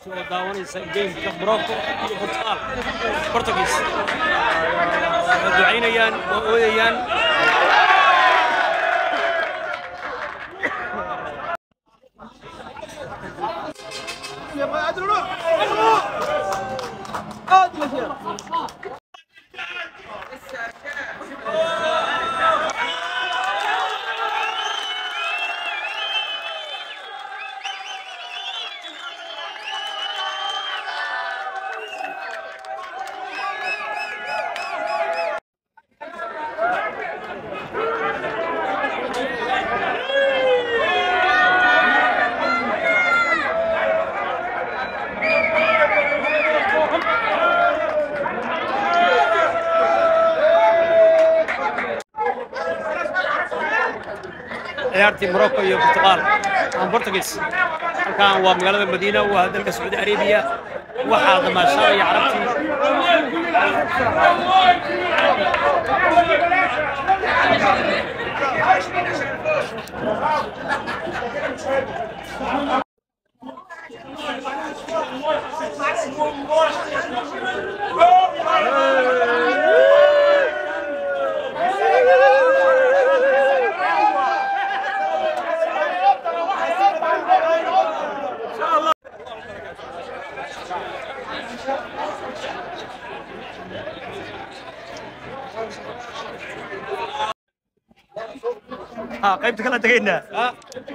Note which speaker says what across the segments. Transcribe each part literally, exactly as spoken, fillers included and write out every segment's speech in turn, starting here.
Speaker 1: عربت وداونيسا جيمka Morocco iyo Portugal Portuguese ducaynayaan oo oodayaan يا ما ادرو ادرو ciyaartii Morocco iyo Portugal aan Portuguese halkaan waa magaalada Madiina waa dalka Saudi Arabia waxa damaashaday Carabtii ها قيمت كلها تقينا ها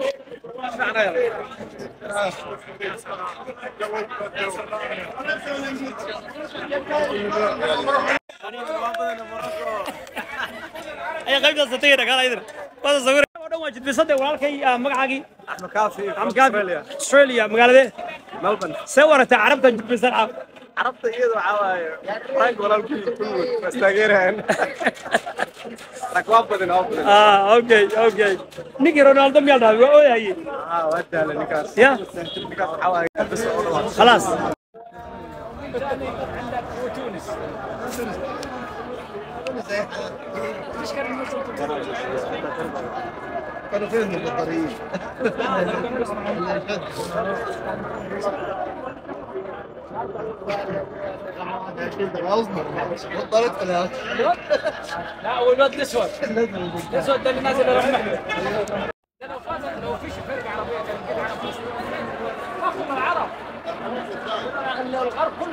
Speaker 1: اي قيمت ستينا قال ايدر هذا صور واجد بصدق walaalkay magacaagi
Speaker 2: Ahmed Kaafi
Speaker 1: Ahmed Kaafi Australia magaalada
Speaker 2: Melbourne
Speaker 1: sawirta carabta jibsan
Speaker 2: carabta iyadoo cawaayo rank walaalkii kullu istaageeraan rakwaab badan oo badan
Speaker 1: ah okay okay nigi Ronaldo miyal dhaw oo yahay
Speaker 2: ah wadaala ninkaas
Speaker 1: ya
Speaker 2: ninkaas cawaayo bas oo dhaw
Speaker 1: خلاص
Speaker 2: كانوا فين البطاريين
Speaker 1: لا هو الواد الاسود الاسود ده اللي نازل يروح محمد لو فاز لو فيش فرقه عربيه كان كده على فلسطين خافوا من العرب الغرب كله